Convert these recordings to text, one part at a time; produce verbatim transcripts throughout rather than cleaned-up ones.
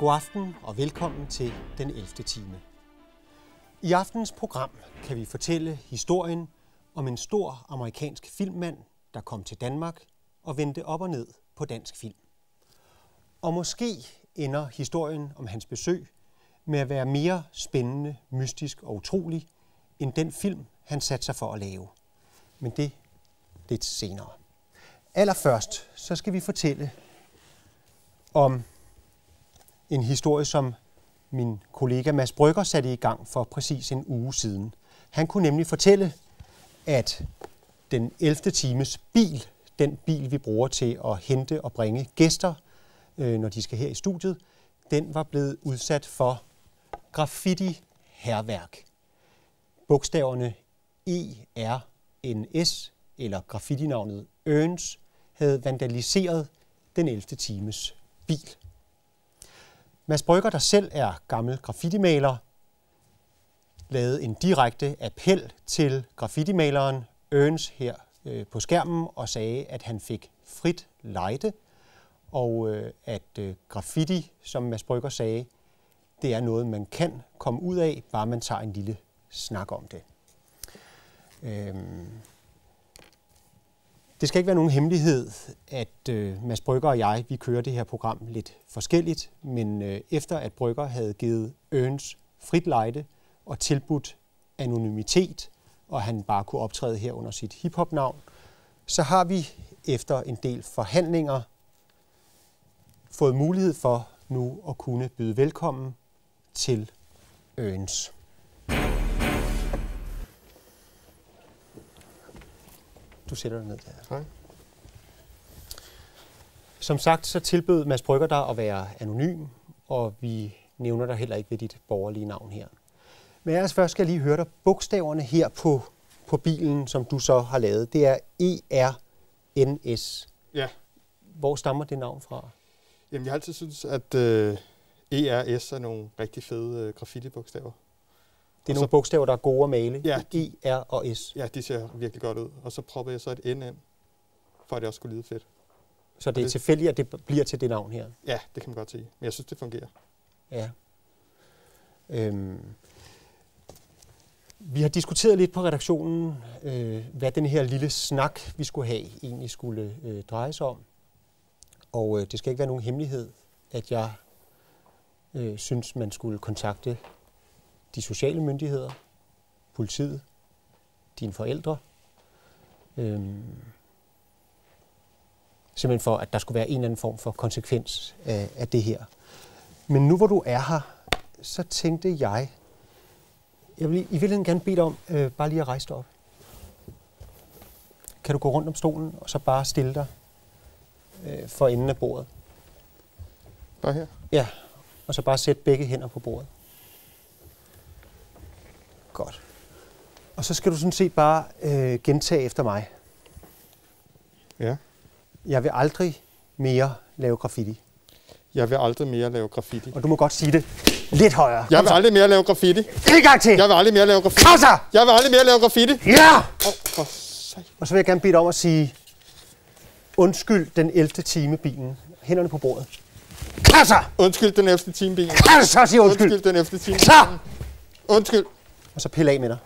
God aften og velkommen til den ellevte time. I aftenens program kan vi fortælle historien om en stor amerikansk filmmand, der kom til Danmark og vendte op og ned på dansk film. Og måske ender historien om hans besøg med at være mere spændende, mystisk og utrolig end den film, han satte sig for at lave. Men det lidt senere. Allerførst så skal vi fortælle om en historie, som min kollega Mads Brügger satte i gang for præcis en uge siden. Han kunne nemlig fortælle, at den ellevte times bil, den bil vi bruger til at hente og bringe gæster, øh, når de skal her i studiet, den var blevet udsat for graffiti-hærværk. Bogstaverne E R N S, eller graffitinavnet Earns, havde vandaliseret den ellevte times bil. Mads Brügger, der selv er gammel graffitimaler, lavede en direkte appel til graffitimaleren Earns her øh, på skærmen og sagde, at han fik frit lejde, og øh, at øh, graffiti, som Mads Brügger sagde, det er noget, man kan komme ud af, bare man tager en lille snak om det. Øhm Det skal ikke være nogen hemmelighed, at øh, Mads Brügger og jeg, vi kører det her program lidt forskelligt, men øh, efter at Brügger havde givet Earns frit lejde og tilbudt anonymitet, og han bare kunne optræde her under sit hiphop-navn, så har vi efter en del forhandlinger fået mulighed for nu at kunne byde velkommen til Earns. Du sætter dig ned der. Okay. Som sagt, så tilbød Mads Brügger dig at være anonym, og vi nævner dig heller ikke ved dit borgerlige navn her. Men ellers først skal jeg lige høre dig. Bogstaverne her på, på bilen, som du så har lavet, det er E R N S. Ja. Hvor stammer det navn fra? Jamen, jeg har altid syntes, at øh, E R S er nogle rigtig fede øh, graffiti-bogstaver. Det er og nogle så, bogstaver, der er gode at male. Ja. E, R og S. Ja, de ser virkelig godt ud. Og så propper jeg så et N ind, for at det også skulle lyde fedt. Så det er det, tilfældigt, at det bliver til det navn her? Ja, det kan man godt sige. Men jeg synes, det fungerer. Ja. Øhm. Vi har diskuteret lidt på redaktionen, øh, hvad den her lille snak, vi skulle have, egentlig skulle øh, dreje sig om. Og øh, det skal ikke være nogen hemmelighed, at jeg øh, synes, man skulle kontakte de sociale myndigheder, politiet, dine forældre. Øhm, simpelthen for, at der skulle være en eller anden form for konsekvens af, af det her. Men nu hvor du er her, så tænkte jeg, jeg vil i virkeligheden gerne bede dig om øh, bare lige at rejse dig op. Kan du gå rundt om stolen og så bare stille dig øh, for enden af bordet? Bare her? Ja, og så bare sætte begge hænder på bordet. Godt. Og så skal du sådan set bare øh, gentage efter mig. Ja. Jeg vil aldrig mere lave graffiti. Jeg vil aldrig mere lave graffiti. Og du må godt sige det lidt højere. Jeg vil aldrig mere lave graffiti. En gang til! Jeg vil aldrig mere lave graffiti. Kom så! Jeg vil aldrig mere lave graffiti. Ja! Oh, for sej. Og så vil jeg gerne bede dig om at sige, undskyld den ellevte time bilen. Hænderne på bordet. Kom så! Undskyld den ellevte time bilen. Kom så, sig undskyld! Undskyld den ellevte time Så! Undskyld. Og så pille af med dig.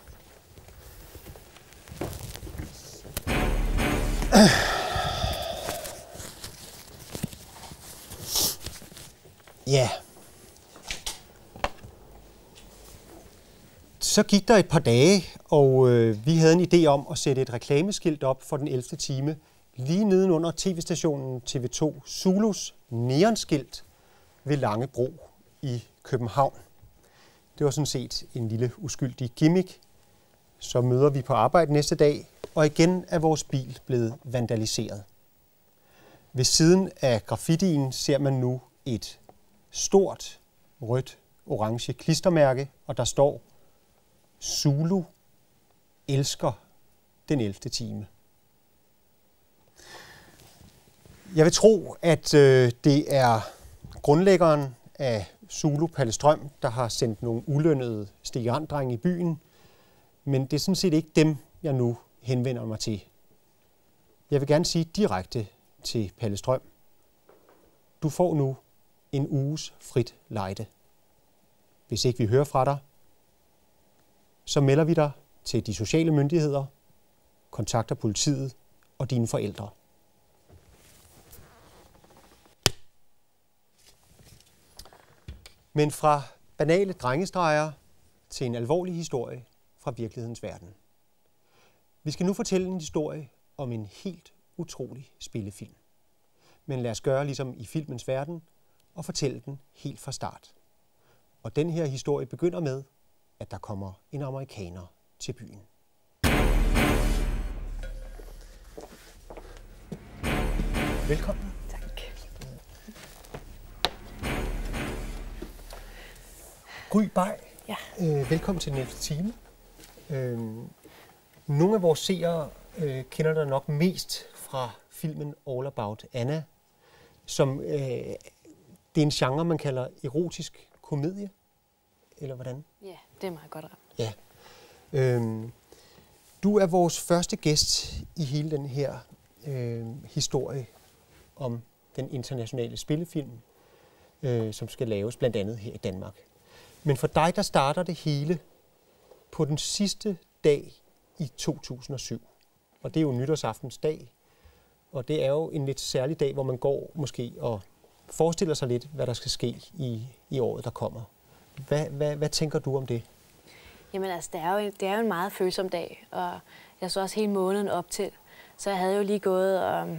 Ja. Så gik der et par dage, og øh, vi havde en idé om at sætte et reklameskilt op for den ellevte time, lige nedenunder tv-stationen T V to Zulus neonskilt ved Langebro i København. Det var sådan set en lille uskyldig gimmick. Så møder vi på arbejde næste dag, og igen er vores bil blevet vandaliseret. Ved siden af graffitien ser man nu et stort rødt-orange klistermærke, og der står Zulu elsker den ellevte time. Jeg vil tro, at øh, det er grundlæggeren af Zulu, Palle Strøm, der har sendt nogle ulønnede stigerandrenge i byen, men det er sådan set ikke dem, jeg nu henvender mig til. Jeg vil gerne sige direkte til Palle Strøm. Du får nu en uges frit lejde. Hvis ikke vi hører fra dig, så melder vi dig til de sociale myndigheder, kontakter politiet og dine forældre. Men fra banale drengestreger til en alvorlig historie fra virkelighedens verden. Vi skal nu fortælle en historie om en helt utrolig spillefilm. Men lad os gøre ligesom i filmens verden og fortælle den helt fra start. Og den her historie begynder med, at der kommer en amerikaner til byen. Velkommen. Tak. Gry Bay, Ja. øh, velkommen til den ellevte time. Øh, nogle af vores seere øh, kender dig nok mest fra filmen All About Anna, som øh, det er en genre, man kalder erotisk komedie, eller hvordan? Ja, det er meget godt ramt. Ja. Øhm, du er vores første gæst i hele den her øh, historie om den internationale spillefilm, øh, som skal laves blandt andet her i Danmark. Men for dig, der starter det hele på den sidste dag i to tusind og syv. Og det er jo nytårsaftens dag. Og det er jo en lidt særlig dag, hvor man går måske og forestiller sig lidt, hvad der skal ske i, i året, der kommer. Hvad, hvad, hvad tænker du om det? Jamen altså, det er, jo, det er jo en meget følsom dag, og jeg så også hele måneden op til. Så jeg havde jo lige gået og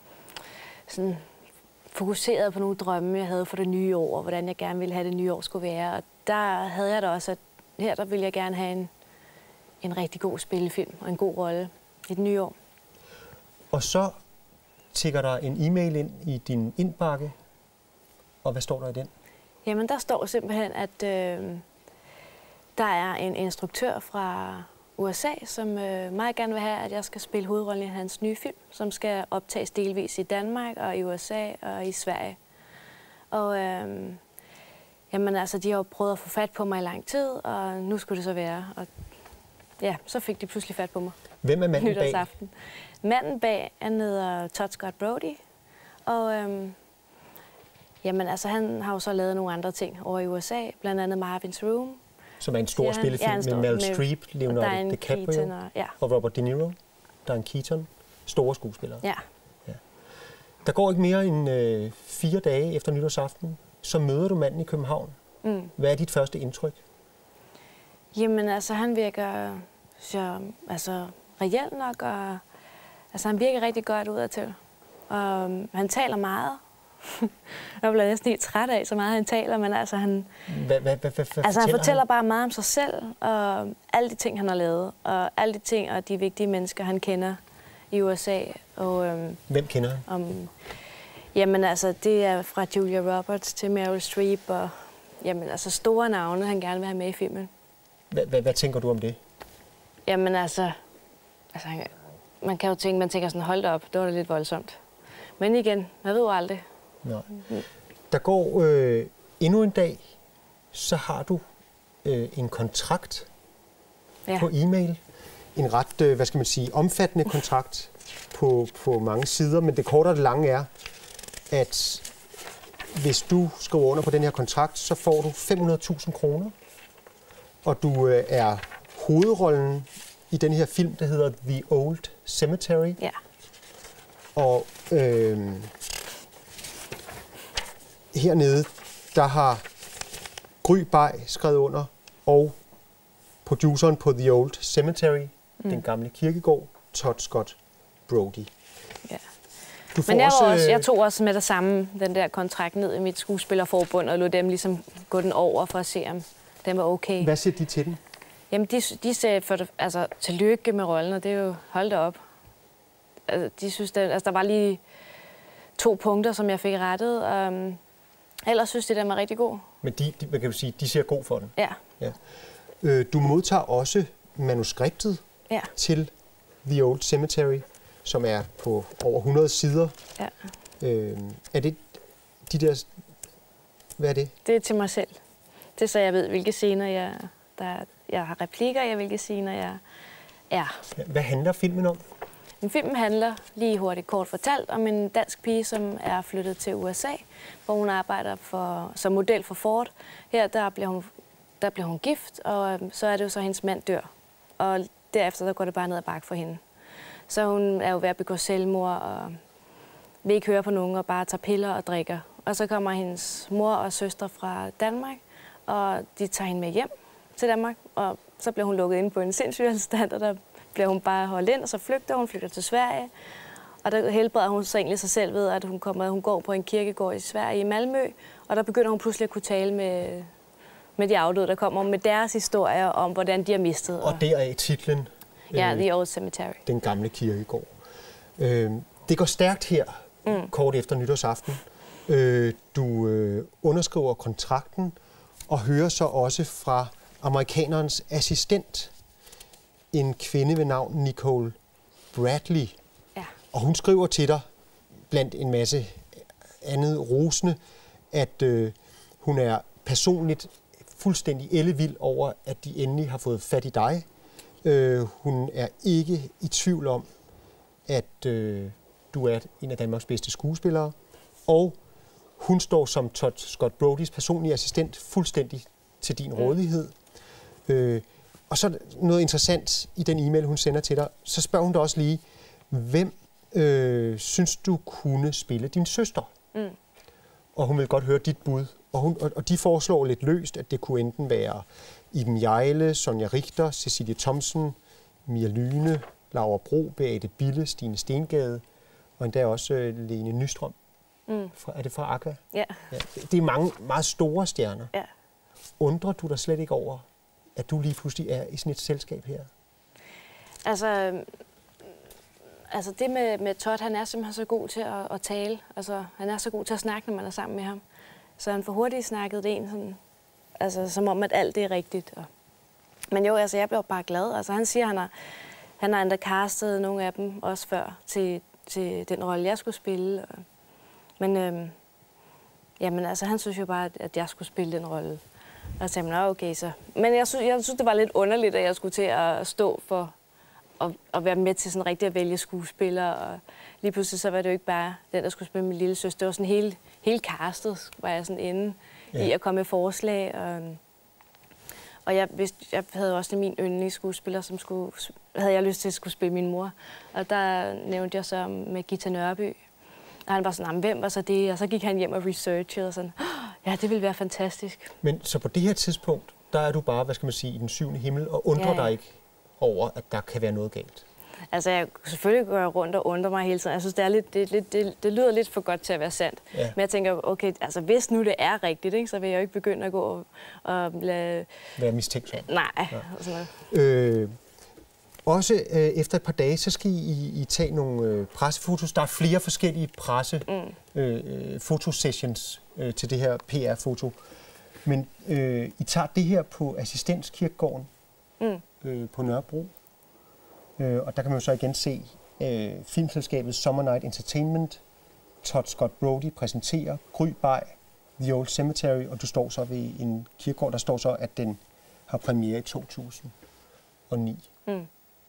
sådan fokuseret på nogle drømme, jeg havde for det nye år, og hvordan jeg gerne ville have det nye år skulle være. Og der havde jeg da også, at her der ville jeg gerne have en, en rigtig god spillefilm og en god rolle i det nye år. Og så tikker der en e-mail ind i din indbakke, og hvad står der i den? Jamen, der står simpelthen, at øh, der er en instruktør fra U S A, som øh, meget gerne vil have, at jeg skal spille hovedrollen i hans nye film, som skal optages delvis i Danmark og i U S A og i Sverige. Og øh, jamen, altså, de har jo prøvet at få fat på mig i lang tid, og nu skulle det så være. Og ja, så fik de pludselig fat på mig. Hvem er manden bag? Nytårsaften. Manden bag, han hedder Todd Scott Brody, og øh, jamen, altså, han har jo så lavet nogle andre ting over i U S A, blandt andet Marvin's Room. Som er en stor spillefilm ja, med Meryl Streep, Leonardo DiCaprio og, ja. og Robert De Niro. Der er en Keaton. Store skuespillere. Ja. Ja. Der går ikke mere end øh, fire dage efter nytårsaften, så møder du manden i København. Mm. Hvad er dit første indtryk? Jamen, altså, han virker så, altså, reelt nok, og altså, han virker rigtig godt udadtil. Og um, han taler meget. Jeg bliver næsten helt træt af, så meget han taler, men altså han, hvad, hvad, hvad, hvad altså, han fortæller han? bare meget om sig selv, og alle de ting, han har lavet, og alle de ting og de vigtige mennesker, han kender i U S A. Og, øhm, Hvem kender han? Om, jamen altså, det er fra Julia Roberts til Meryl Streep, og jamen, altså, store navne, han gerne vil have med i filmen. Hvad, hvad, hvad tænker du om det? Jamen altså, altså, man kan jo tænke, man tænker sådan, hold da op, det var da lidt voldsomt. Men igen, man ved jo aldrig. Nej. Der går øh, endnu en dag, så har du øh, en kontrakt ja. på e-mail. En ret, øh, hvad skal man sige, omfattende kontrakt på, på mange sider, men det korte og det lange er, at hvis du skriver under på den her kontrakt, så får du fem hundrede tusind kroner, og du øh, er hovedrollen i den her film, der hedder The Old Cemetery. Ja. Og øh, hernede, der har Gry Bay skrevet under, og produceren på The Old Cemetery, mm. den gamle kirkegård, Todd Scott Brody. Ja. Du får Men jeg, også, også, jeg tog også med det samme, den der kontrakt ned i mit skuespillerforbund, og lod dem ligesom gå den over for at se, om den var okay. Hvad siger de til den? Jamen, de, de sagde for det, altså, tillykke med rollen, og det er jo, hold da op. Altså, de synes, det, altså, der var lige to punkter, som jeg fik rettet, og um, ellers synes de, den var rigtig god. Men de, de, man kan jo sige, de siger god for den. Ja. Ja. Øh, du modtager også manuskriptet ja. til The Old Cemetery, som er på over hundrede sider. Ja. Øh, er det de der... Hvad er det? Det er til mig selv. Det er så, jeg ved, hvilke scener jeg... Der, jeg har replikker, jeg hvilke scener jeg er. Hvad handler filmen om? Men filmen handler lige hurtigt kort fortalt om en dansk pige, som er flyttet til U S A, hvor hun arbejder for, som model for Ford. Her der bliver, hun, der bliver hun gift, og så er det jo så, at hendes mand dør. Og derefter der går det bare ned ad bakke for hende. Så hun er jo ved at begå selvmord og vil ikke høre på nogen og bare tager piller og drikker. Og så kommer hendes mor og søstre fra Danmark, og de tager hende med hjem til Danmark. Og så bliver hun lukket inde på en sindssygeanstalt, og der bliver hun bare holdt ind, og så flygter hun, flygter til Sverige. Og der helbreder hun så egentlig sig selv ved, at hun, kommer, hun går på en kirkegård i Sverige, i Malmø, og der begynder hun pludselig at kunne tale med, med de afdøde, der kommer med deres historier om, hvordan de har mistet. Og der er titlen. Ja, øh, The Old Cemetery. Den gamle kirkegård. Øh, det går stærkt her, mm. kort efter nytårsaften. Øh, du øh, underskriver kontrakten og hører så også fra amerikanerens assistent, en kvinde ved navn Nicole Bradley. Ja. Og hun skriver til dig, blandt en masse andet rosende, at øh, hun er personligt fuldstændig ellevild over, at de endelig har fået fat i dig. Øh, hun er ikke i tvivl om, at øh, du er en af Danmarks bedste skuespillere. Og hun står som Todd Scott Brodys personlige assistent fuldstændig til din mm. rådighed. Øh, og så noget interessant i den e-mail, hun sender til dig. Så spørger hun dig også lige, hvem øh, synes du kunne spille din søster? Mm. Og hun vil godt høre dit bud. Og, hun, og, og de foreslår lidt løst, at det kunne enten være Iben Hjejle, Sonja Richter, Cecilie Thomsen, Mia Lyne, Laura Bro, Beate Bille, Stine Stengade, og endda også øh, Lene Nystrøm. Mm. Fra, er det fra Aqua? Ja. Ja. Det er mange meget store stjerner. Ja. Undrer du dig slet ikke over, at du lige pludselig er i sådan et selskab her? Altså, altså det med, med Todd, han er simpelthen så god til at, at tale. Altså, han er så god til at snakke, når man er sammen med ham. Så han får hurtigt snakket det ind, sådan, altså, som om, at alt det er rigtigt. Og, men jo, altså, jeg blev bare glad. Altså, han siger, han har, han har endda castet nogle af dem også før til, til den rolle, jeg skulle spille. Og, men øhm, jamen, altså, han synes jo bare, at jeg skulle spille den rolle. Og så sagde man, okay, så. Men jeg synes, jeg synes, det var lidt underligt, at jeg skulle til at stå for at, at være med til sådan rigtig at vælge skuespillere. Og lige pludselig så var det jo ikke bare den, der skulle spille min lille søster. Det var sådan hele, hele castet, var jeg sådan inde ja. i at komme med forslag. Og, og jeg, vidste, jeg havde også min yndlingsskuespiller, som skulle, havde jeg lyst til at skulle spille min mor. Og der nævnte jeg så med Gita Nørby. Og han var sådan, hvem var så det? Og så gik han hjem og researchede og sådan, ja, det ville være fantastisk. Men så på det her tidspunkt, der er du bare, hvad skal man sige, i den syvende himmel, og undrer ja, ja. dig ikke over, at der kan være noget galt? Altså, jeg selvfølgelig går jeg rundt og undrer mig hele tiden. Jeg synes, det, er lidt, det, det, det, det lyder lidt for godt til at være sandt. Ja. Men jeg tænker, okay, altså hvis nu det er rigtigt, ikke, så vil jeg jo ikke begynde at gå og, og lade... være mistænksom. Nej. Ja. Sådan øh, også øh, efter et par dage, så skal I, I tage nogle øh, pressefotos. Der er flere forskellige pressefotosessions mm. øh, øh, til det her P R-foto. Men øh, I tager det her på Assistenskirkegården mm. øh, på Nørrebro. Øh, og der kan man jo så igen se øh, filmselskabet Summer Night Entertainment. Todd Scott Brody præsenterer Gry Bay, The Old Cemetery, og du står så ved en kirkegård, der står så, at den har premiere i to tusind og ni. Mm.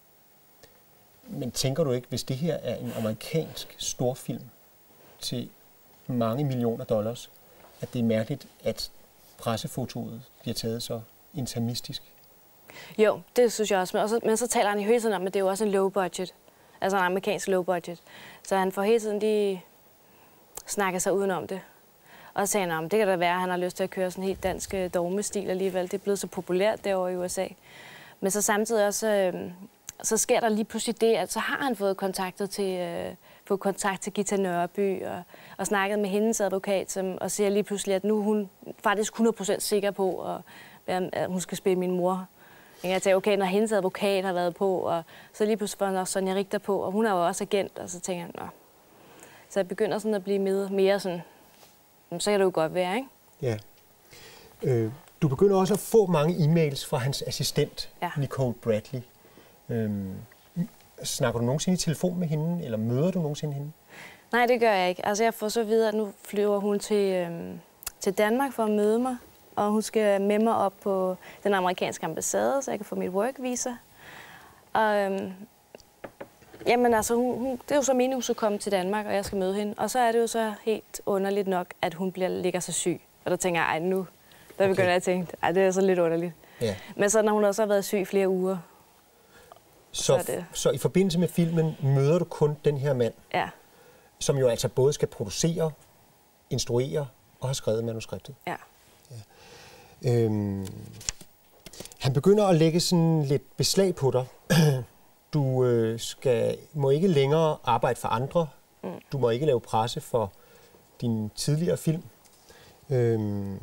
Men tænker du ikke, hvis det her er en amerikansk storfilm til mange millioner dollars, at det er mærkeligt, at pressefotoet bliver taget så intimistisk? Jo, det synes jeg også. Men, også, men så taler han jo hele tiden om, at det er jo også en low budget. Altså en amerikansk low budget. Så han får hele tiden lige snakket sig udenom det. Og så sagde han, det kan da være, at han har lyst til at køre sådan en helt dansk dogmestil alligevel. Det er blevet så populært derovre i U S A. Men så samtidig også, øh, så sker der lige pludselig det, at så har han fået kontaktet til, øh, fået kontakt til Gita Nørby og, og snakket med hendes advokat, som, og siger lige pludselig, at nu er hun faktisk hundrede procent sikker på, at, at hun skal spille min mor. Jeg tænkte, okay, når hendes advokat har været på, og så lige pludselig får han også Sonja Richter på, og hun er jo også agent, og så tænker jeg, nå. Så jeg begynder sådan at blive med, mere sådan, så kan det jo godt være, ikke? Ja. Øh, du begynder også at få mange e-mails fra hans assistent, ja. Nicole Bradley. Øh, snakker du nogensinde i telefon med hende, eller møder du nogensinde hende? Nej, det gør jeg ikke. Altså, jeg får så videre, at nu flyver hun til, øh, til Danmark for at møde mig, og hun skal med mig op på den amerikanske ambassade, så jeg kan få mit work visa. Og, øhm, Jamen altså, hun, hun, det er jo så meningen, hun skal komme til Danmark, og jeg skal møde hende. Og så er det jo så helt underligt nok, at hun bliver, ligger så syg. Og der tænker jeg, ej nu, der begynder okay. jeg at tænke, ej det er så lidt underligt. Ja. Men så når hun også har været syg i flere uger. Så, så, det... så i forbindelse med filmen møder du kun den her mand, ja. som jo altså både skal producere, instruere og have skrevet manuskriptet. Ja. ja. Øhm, han begynder at lægge sådan lidt beslag på dig. Du øh, skal, må ikke længere arbejde for andre. Mm. Du må ikke lave presse for din tidligere film. Øhm,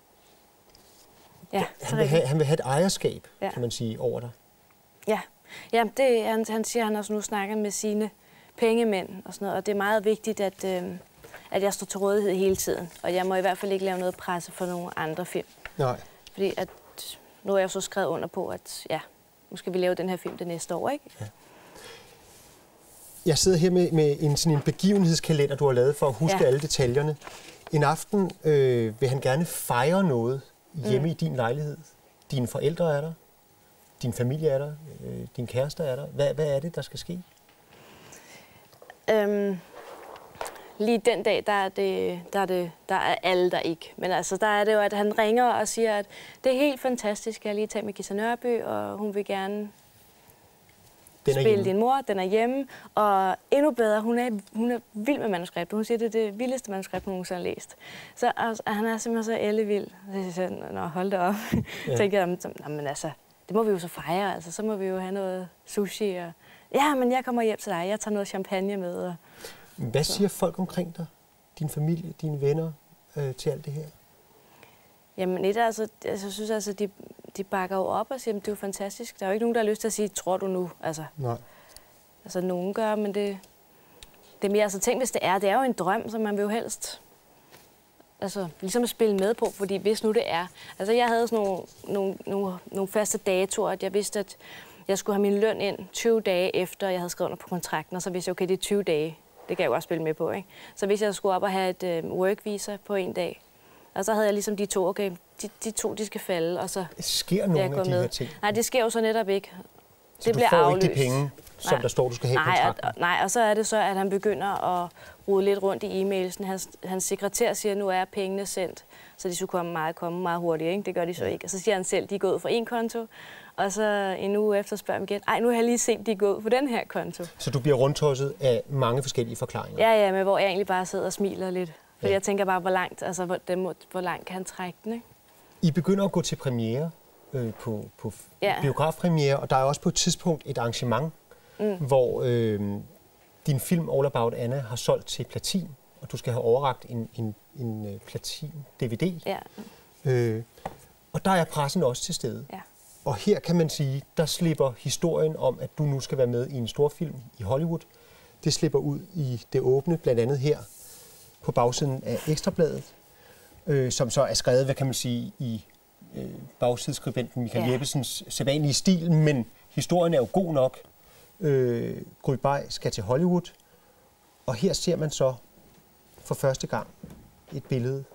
ja, han, vil have, han vil have et ejerskab, ja. kan man sige, over dig. Ja, ja det, han, han siger, at han også nu snakker med sine pengemænd og sådan noget. Og det er meget vigtigt, at, øh, at jeg står til rådighed hele tiden. Og jeg må i hvert fald ikke lave noget presse for nogle andre film. Nej. Fordi at, nu er jeg så skrevet under på, at ja, nu skal vi lave den her film det næste år, ikke? Ja. Jeg sidder her med, med en, sådan en begivenhedskalender, du har lavet for at huske ja. alle detaljerne. En aften øh, vil han gerne fejre noget hjemme mm. i din lejlighed. Dine forældre er der, din familie er der, øh, din kæreste er der. Hvad, hvad er det, der skal ske? Øhm, lige den dag, der er, det, der, er det, der er alle der ikke. Men altså, der er det jo, at han ringer og siger, at det er helt fantastisk, jeg har lige talt med Gita Nørby, og hun vil gerne spille din mor, den er hjemme. Og endnu bedre, hun er, hun er vild med manuskriptet. Hun siger, det er det vildeste manuskript, hun nogensinde har læst. Så altså, han er simpelthen så ellevild. Så jeg siger, nå, hold da op. Ja. tænker jeg, men altså, det må vi jo så fejre. Altså, så må vi jo have noget sushi. Og ja, men jeg kommer hjem til dig. Jeg tager noget champagne med. Og hvad siger folk omkring dig? Din familie, dine venner øh, til alt det her? Jamen, et, altså, altså, jeg synes altså, de, de bakker jo op og siger, at det er jo fantastisk. Der er jo ikke nogen, der har lyst til at sige, tror du nu? Altså, Nej. Altså, nogen gør, men det, det er mere altså, tænk, hvis det er. Det er jo en drøm, som man vil jo helst altså, ligesom at spille med på, fordi hvis nu det er. Altså, jeg havde sådan nogle, nogle, nogle, nogle faste datoer, at jeg vidste, at jeg skulle have min løn ind tyve dage efter, jeg havde skrevet under på kontrakten, og så vidste jeg, okay, det er tyve dage. Det kan jeg jo også spille med på, ikke? Så hvis jeg skulle op og have et øh, work visa på en dag, og så havde jeg ligesom de to, okay, de, de to, de skal falde, og så sker nogle af de med. her ting? Nej, det sker jo så netop ikke. Så det du bliver får afløst. Ikke de penge, som nej. der står, du skal have i kontrakten? Og, nej, og så er det så, at han begynder at rode lidt rundt i e-mailsen. Hans, hans sekretær siger, at nu er pengene sendt, så de skulle komme meget, komme meget hurtigt, ikke? Det gør de så ikke. Og så siger han selv, at de er gået fra en konto, og så en uge efter spørger han igen, ej, nu har jeg lige set, at de er gået på den her konto. Så du bliver rundtosset af mange forskellige forklaringer? Ja, ja, men hvor jeg egentlig bare sidder og smiler lidt. Fordi ja. jeg tænker bare, hvor langt, altså, hvor, den må, hvor langt kan han trække den, ikke? I begynder at gå til premiere, øh, på, på ja. biografpremiere, og der er også på et tidspunkt et arrangement, mm. hvor øh, din film All About Anna har solgt til platin, og du skal have overrakt en, en, en platin-D V D. Ja. Øh, og der er pressen også til stede. Ja. Og her kan man sige, der slipper historien om, at du nu skal være med i en storfilm i Hollywood. Det slipper ud i det åbne, blandt andet her på bagsiden af Ekstrabladet, øh, som så er skrevet, hvad kan man sige, i øh, bagsideskribenten Michael ja. Jeppesens sædvanlige stil, men historien er jo god nok. Øh, Gry Bay skal til Hollywood, og her ser man så for første gang et billede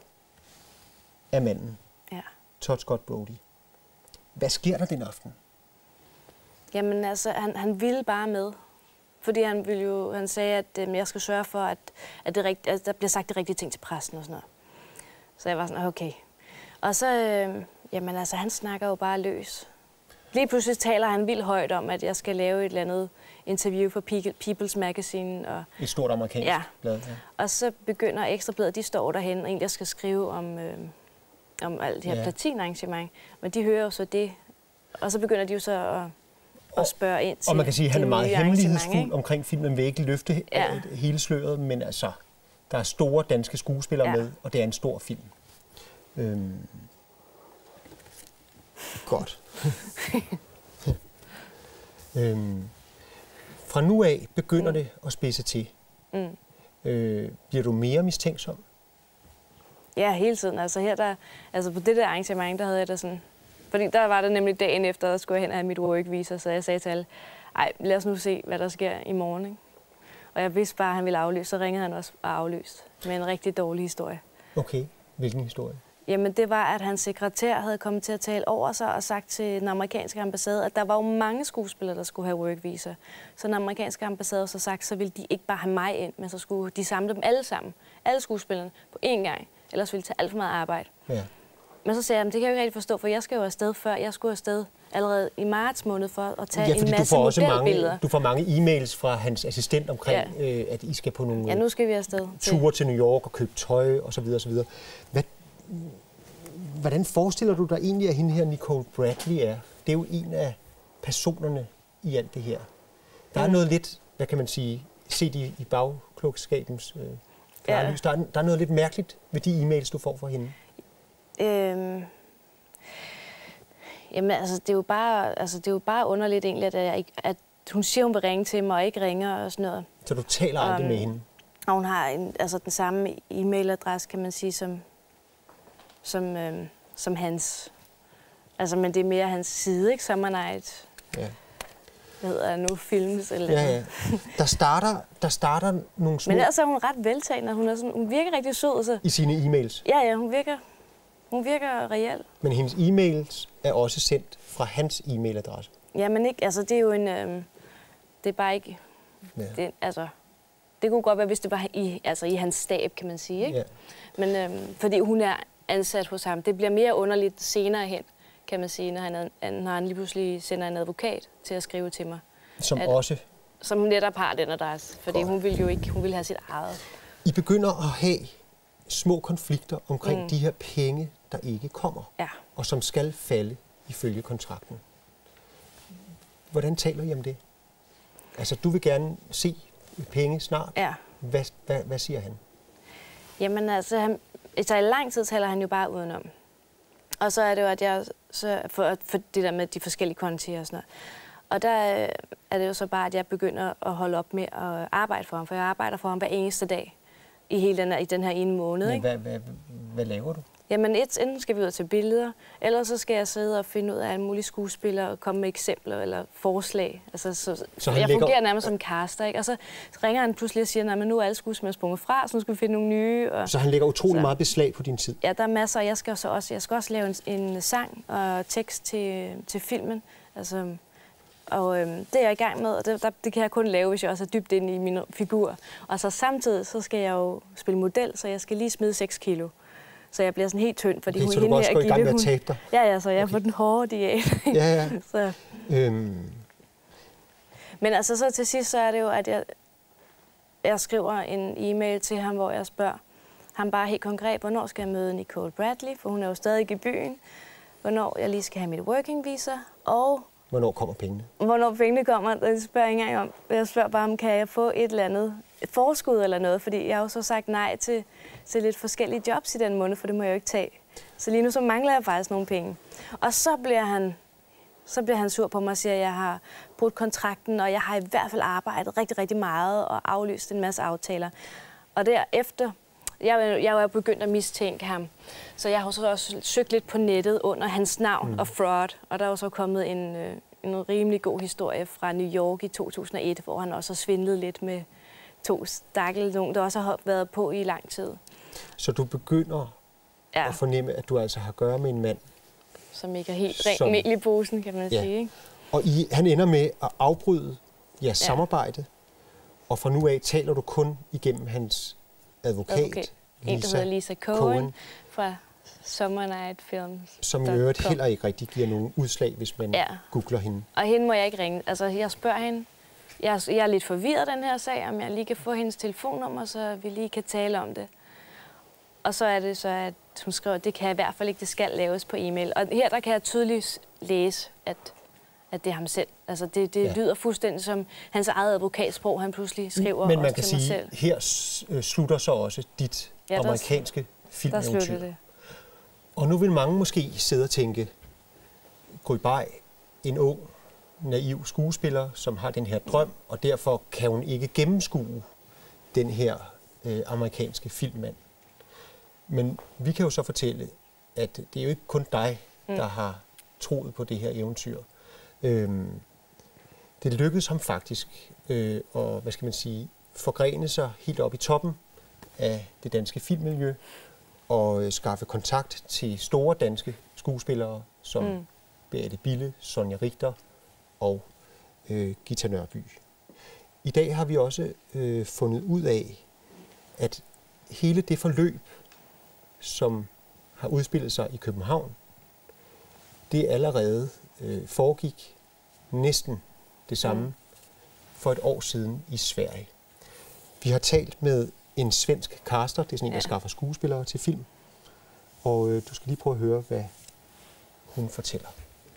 af manden, ja. Todd Scott Brody. Hvad sker der den aften? Jamen altså, han, han ville bare med. Fordi han, ville jo, han sagde, at øh, jeg skal sørge for, at, at, det rigt, at der bliver sagt de rigtige ting til pressen og sådan noget. Så jeg var sådan, okay. Og så, øh, jamen altså, han snakker jo bare løs. Lige pludselig taler han vildt højt om, at jeg skal lave et eller andet interview for People's Magazine. Og, et stort amerikansk ja. blad. Ja. Og så begynder Ekstrabladet, de står derhen, og egentlig skal skrive om, øh, om alt det her ja. platinarrangement. Men de hører jo så det, og så begynder de jo så at... og spørge ind til. Og man kan sige, at han er meget hemmelighedsfuld omkring filmen, vil ikke løfte ja. hele sløret, men altså, der er store danske skuespillere ja. med, og det er en stor film. Øhm. Godt. øhm. Fra nu af begynder mm. det at spidse til. Mm. Øh, bliver du mere mistænksom? Ja, hele tiden. Altså, her der, altså på det der arrangement, der havde jeg da sådan... Fordi der var det nemlig dagen efter, der skulle jeg hen og have mit work visa, så jeg sagde til alle, ej, lad os nu se, hvad der sker i morgen. Ikke? Og jeg vidste bare, at han ville afløse, så ringede han også og afløst med en rigtig dårlig historie. Okay, hvilken historie? Jamen, det var, at hans sekretær havde kommet til at tale over sig og sagt til den amerikanske ambassade, at der var jo mange skuespillere, der skulle have work visa. Så den amerikanske ambassade så sagt, så ville de ikke bare have mig ind, men så skulle de samle dem alle sammen, alle skuespillerne, på én gang. Ellers ville det tage alt for meget arbejde. Ja. Men så sagde jeg, det kan jeg jo ikke rigtig forstå, for jeg skal jo afsted før. Jeg skulle afsted allerede i marts måned for at tage ja, en masse du får modelbilleder. Mange, du får mange e-mails fra hans assistent omkring, ja. øh, at I skal på nogle ja, nu skal vi afsted. ture til New York og købe tøj osv. osv. Hvad, hvordan forestiller du dig egentlig, at hende her Nicole Bradley er? Det er jo en af personerne i alt det her. Der er mm. noget lidt, hvad kan man sige, set i, i bagklogskabens øh, klare ja. lys. Der er, der er noget lidt mærkeligt ved de e-mails, du får fra hende. Øhm, jamen, altså, det er jo bare, altså, det er jo bare underligt egentlig, at, jeg ikke, at hun siger, hun vil ringe til mig og ikke ringer og sådan noget. Så du taler aldrig um, med hende? Og hun har en, altså, den samme e-mailadresse, kan man sige, som, som, øhm, som hans. Altså, men det er mere hans side, ikke? Summer Night. Ja. Hvad hedder nu? Films eller ja, ja. Der starter, der starter nogle små... Men ellers er hun ret veltalende. Hun, er sådan, hun virker rigtig sød. Så... I sine e-mails? Ja, ja, hun virker... Hun virker reelt. Men hendes e-mails er også sendt fra hans e-mailadresse? Ja, men ikke, altså det er jo en, øh, det er bare ikke, ja. det, altså, det kunne godt være, hvis det var i, altså i hans stab, kan man sige, ikke? Ja. Men øh, fordi hun er ansat hos ham, det bliver mere underligt senere hen, kan man sige, når han, når han lige pludselig sender en advokat til at skrive til mig. Som at, også? Som netop har den adresse, fordi godt. Hun vil jo ikke, hun vil have sit eget. I begynder at have små konflikter omkring mm. de her penge, der ikke kommer, ja. Og som skal falde ifølge kontrakten. Hvordan taler I om det? Altså, du vil gerne se penge snart. Ja. Hvad, hvad, hvad siger han? Jamen altså, han, så i lang tid taler han jo bare udenom. Og så er det jo, at jeg, så for, for det der med de forskellige kontier og sådan noget. Og der er det jo så bare, at jeg begynder at holde op med at arbejde for ham, for jeg arbejder for ham hver eneste dag i hele den her, i den her ene måned. Men ikke? Hvad, hvad, hvad laver du? Jamen, et, enten skal vi ud og tage billeder, eller så skal jeg sidde og finde ud af alle mulige skuespillere og komme med eksempler eller forslag. Altså, så, så jeg ligger... fungerer nærmest som caster, ikke? Og så ringer han pludselig og siger, at nu er alle skuespillere sprunget fra, så nu skal vi finde nogle nye. Og... Så han lægger utrolig så... meget beslag på din tid? Ja, der er masser, og jeg skal, så også, jeg skal også lave en, en sang og tekst til, til filmen. Altså, og øhm, det er jeg i gang med, og det, der, det kan jeg kun lave, hvis jeg også er dybt inde i min figur. Og så samtidig så skal jeg jo spille model, så jeg skal lige smide seks kilo. Så jeg bliver sådan helt tynd, fordi okay, hun så du også går i gang med hun... at tabe dig? Ja, ja, så jeg okay. får den hårde diæt. Ja, ja. så. Øhm. Men altså så til sidst, så er det jo, at jeg, jeg skriver en e-mail til ham, hvor jeg spørger ham bare helt konkret, hvornår skal jeg møde Nicole Bradley, for hun er jo stadig i byen, hvornår jeg lige skal have mit working visa, og... Hvornår kommer pengene? Hvornår pengene kommer, det spørger jeg ikke engang om. Jeg spørger bare, om kan jeg få et eller andet et forskud eller noget, fordi jeg har jo så sagt nej til, til lidt forskellige jobs i den måned, for det må jeg jo ikke tage. Så lige nu så mangler jeg faktisk nogle penge. Og så bliver han, så bliver han sur på mig og siger, at jeg har brudt kontrakten, og jeg har i hvert fald arbejdet rigtig, rigtig meget og aflyst en masse aftaler. Og derefter, jeg, jeg er jo begyndt at mistænke ham, så jeg har så også søgt lidt på nettet under hans navn mm. og fraud, og der er jo så kommet en, en rimelig god historie fra New York i to tusind og et, hvor han også har svindlet lidt med to stakkel, nogen, der også har været på i lang tid. Så du begynder ja. At fornemme, at du altså har at gøre med en mand, som ikke er helt rent mel i posen, kan man ja. Sige. Ikke? Og I, han ender med at afbryde jeres ja. Samarbejde, og fra nu af taler du kun igennem hans advokat, okay. En, der hedder Lisa Cohen, Cohen fra Summer Night Films. Som i øvrigt heller ikke rigtig giver nogen udslag, hvis man ja. Googler hende. Og hende må jeg ikke ringe. Altså, jeg spørger hende, jeg er, jeg er lidt forvirret den her sag, om jeg lige kan få hendes telefonnummer, så vi lige kan tale om det. Og så er det så, at hun skriver, at det kan jeg i hvert fald ikke, det skal laves på e-mail. Og her der kan jeg tydeligt læse, at, at det er ham selv. Altså det, det ja. Lyder fuldstændig som hans eget advokatsprog, han pludselig skriver. Men man kan til mig sige, selv. Her slutter så også dit ja, amerikanske filmeventyr. Og nu vil mange måske sidde og tænke, Gry-Bay, en ung, naiv skuespiller, som har den her drøm, og derfor kan hun ikke gennemskue den her øh, amerikanske filmmand. Men vi kan jo så fortælle, at det er jo ikke kun dig, mm. der har troet på det her eventyr. Øhm, det lykkedes ham faktisk øh, at, hvad skal man sige, forgrene sig helt op i toppen af det danske filmmiljø, at skaffe kontakt til store danske skuespillere, som mm. Beate Bille, Sonja Richter og øh, Gita Nørby. I dag har vi også øh, fundet ud af, at hele det forløb, som har udspillet sig i København, det allerede øh, foregik næsten det samme mm. for et år siden i Sverige. Vi har talt med en svensk caster, det er sådan en, der ja. skaffer skuespillere til film, og øh, du skal lige prøve at høre, hvad hun fortæller.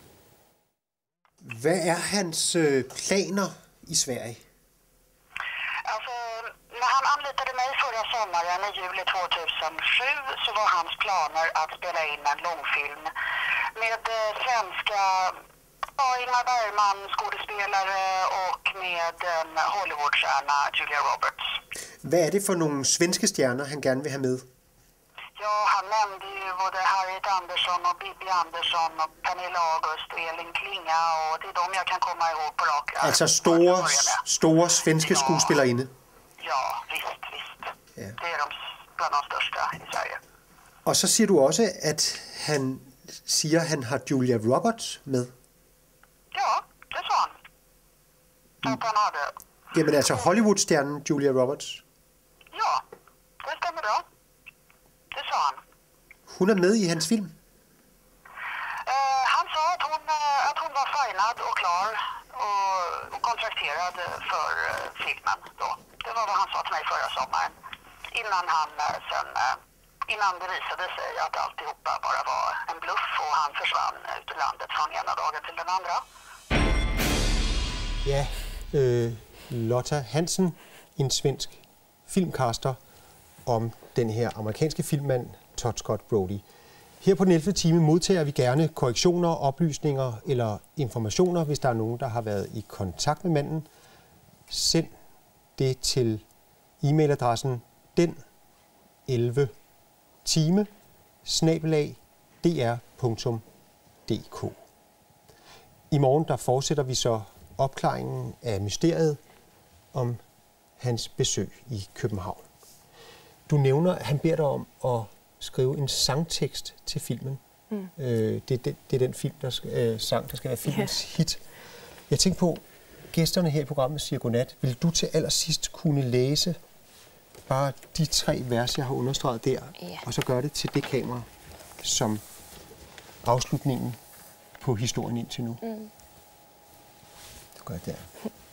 Hvad er hans øh, planer i Sverige? Alltså, när han anlitade mig förra sommaren i juli tjugohundrasju så var hans planer att spela in en långfilm med eh, svenska ja, Ingmar Bergman, skådespelare och med en Hollywoodstjärna, Julia Roberts. Hvad er det for nogle svenske stjerner, han gerne vil have med? Ja, han nämnde ju både Harriet Andersson och Bibi Andersson och Pernilla August och Elin Klinga, och det är de jag kan komma ihåg på rak arm. Altså store, store svenske ja. skuespillerinde? Ja, visst, visst. Ja. Det är de bland de största i Sverige. Og så siger du også, at han siger, at han har Julia Roberts med? Ja, det sa han. Att han hade. Jamen altså Hollywood-stjernen Julia Roberts? Ja, det stämmer bra. Det sa han. Hun er med i hans film? Uh, han sa att hon, uh, att hon var signad och klar och, och kontrakterad för uh, filmen då. Det var vad han sa till mig förra sommaren. Innan han uh, sen, uh, innan det visade sig att alltihopa bara var en bluff och han försvann ut ur landet från ena dagen till den andra. Ja, øh, Lotta Hansen, en svensk filmcaster om den her amerikanske filmmand Todd Scott Brody. Her på den ellevte time modtager vi gerne korrektioner, oplysninger eller informationer, hvis der er nogen, der har været i kontakt med manden. Send det til e-mailadressen den elleve time snabel-a d r punktum d k. I morgen der fortsætter vi så opklaringen af mysteriet om hans besøg i København. Du nævner, at han beder dig om at skrive en sangtekst til filmen. Mm. Øh, det, det, det er den film, der skal, øh, sang, der skal være filmens yeah. hit. Jeg tænker på, gæsterne her i programmet siger godnat. Vil du til allersidst kunne læse bare de tre vers, jeg har understreget der, yeah. og så gøre det til det kamera, som afslutningen på historien indtil nu? Mm. Du gør det der.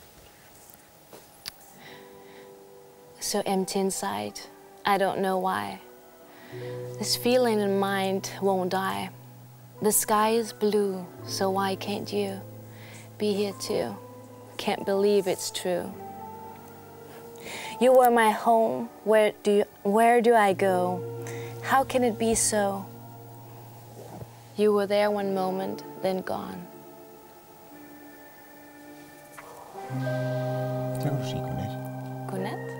So empty inside. I don't know why. This feeling in mind won't die. The sky is blue, so why can't you be here too? Can't believe it's true. You were my home. Where do you, where do I go? How can it be so? You were there one moment, then gone. Det vil du sige godnat. Godnat.